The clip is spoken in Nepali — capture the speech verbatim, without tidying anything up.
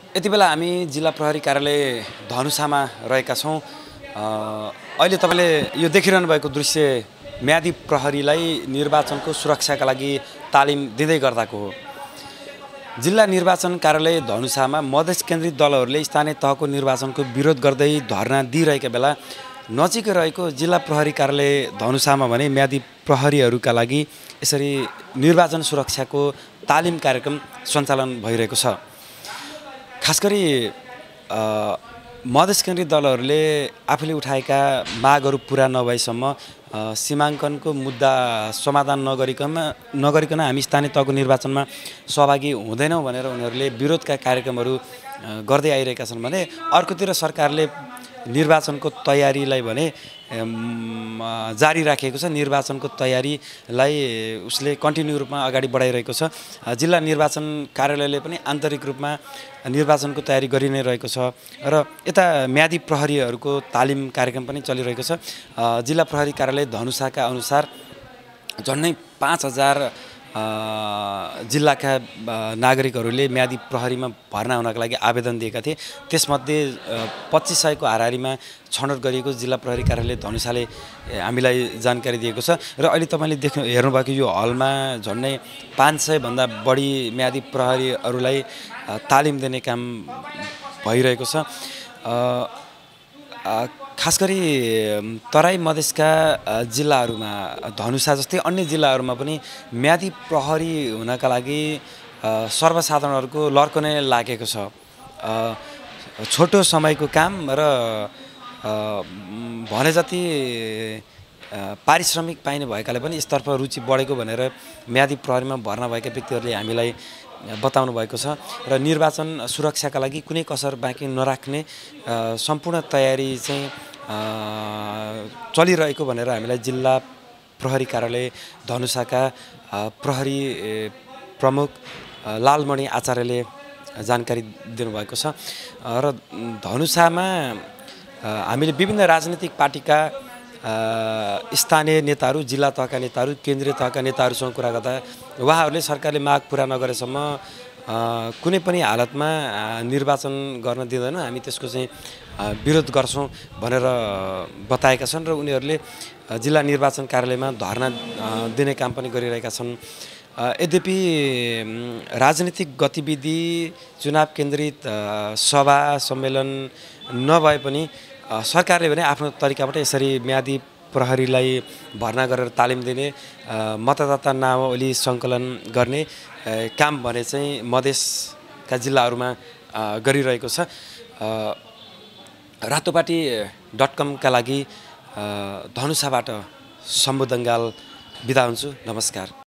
यति बेला हामी जिल्ला प्रहरी कार्यालय धनुषामा रहेका छौं। अहिले तपाईले यो देखिरहनु भएको दृश्य म्यादी प्रहरीलाई निर्वाचनको सुरक्षाका लागि तालिम दिँदै गर्दाको हो। जिल्ला निर्वाचन कार्यालय धनुषामा मधेस केन्द्रित दलहरूले स्थानीय तहको निर्वाचनको विरोध गर्दै धरना दिइरहेका बेला नजिकै रहेको जिल्ला प्रहरी कार्यालय धनुषामा भने म्यादी प्रहरीहरूका लागि यसरी निर्वाचन सुरक्षाको तालिम कार्यक्रम सञ्चालन भइरहेको छ। खासगरी मधेस केन्द्रित दलहरूले आफूले उठाएका मागहरू पूरा नभएसम्म सीमाङ्कनको मुद्दा समाधान नगरिकन नगरिकन हामी स्थानीय तहको निर्वाचनमा सहभागी हुँदैनौँ भनेर उनीहरूले विरोधका कार्यक्रमहरू गर्दै आइरहेका छन् भने अर्कोतिर सरकारले निर्वाचनको तयारीलाई भने जारी राखेको छ। निर्वाचनको तयारीलाई उसले कन्टिन्यू रूपमा अगाडि बढाइरहेको छ। जिल्ला निर्वाचन कार्यालयले पनि आन्तरिक रूपमा निर्वाचनको तयारी गरि नै रहेको छ र यता म्यादी प्रहरीहरूको तालिम कार्यक्रम पनि चलिरहेको छ। जिल्ला प्रहरी कार्यालय धनुषाका अनुसार झन्डै पाँच हजार जिल्लाका नागरिकहरूले म्यादी प्रहरीमा भर्ना हुनका लागि आवेदन दिएका थिए। त्यसमध्ये पच्चिस सयको हाराहारीमा छनौट गरिएको जिल्ला प्रहरी कार्यालय धनुषाले हामीलाई जानकारी दिएको छ। र अहिले तपाईँले देख्नु हेर्नुभएको यो हलमा झन्डै पाँच सयभन्दा बढी म्यादी प्रहरीहरूलाई तालिम दिने काम भइरहेको छ। खास गरी तराई मधेसका जिल्लाहरूमा धनुषा जस्तै अन्य जिल्लाहरूमा पनि म्यादी प्रहरी हुनका लागि सर्वसाधारणहरूको लर्को नै लागेको छ। छोटो समयको काम र भने जति पारिश्रमिक पाइने भएकाले पनि यसतर्फ रुचि बढेको भनेर म्यादी प्रहरीमा भर्ना भएका व्यक्तिहरूले हामीलाई बताउनु भएको छ। र निर्वाचन सुरक्षाका लागि कुनै कसर बाँकी नराख्ने सम्पूर्ण तयारी चाहिँ चलिरहेको भनेर हामीलाई जिल्ला प्रहरी कार्यालय धनुषाका प्रहरी प्रमुख लालमणि आचार्यले जानकारी दिनुभएको छ। र धनुषामा हामीले विभिन्न राजनीतिक पार्टीका स्थानीय नेताहरू, जिल्ला तहका नेताहरू, केन्द्रीय तहका नेताहरूसँग कुरा गर्दा उहाँहरूले सरकारले माग पुरा नगरेसम्म कुनै पनि हालतमा निर्वाचन गर्न दिँदैन, हामी त्यसको चाहिँ विरोध गर्छौँ भनेर बताएका छन्। र उनीहरूले जिल्ला निर्वाचन कार्यालयमा धरना दिने काम पनि गरिरहेका छन्। यद्यपि राजनीतिक गतिविधि, चुनाव केन्द्रित सभा सम्मेलन नभए पनि सरकारले भने आफ्नो तरिकाबाट यसरी म्यादी प्रहरीलाई भर्ना गरेर तालिम दिने, मतदाता नामावली सङ्कलन गर्ने काम भने चाहिँ मधेसका जिल्लाहरूमा गरिरहेको छ। रातोपाटी डट कमका लागि धनुषाबाट शम्भु दङ्गाल बिदा हुन्छु। नमस्कार।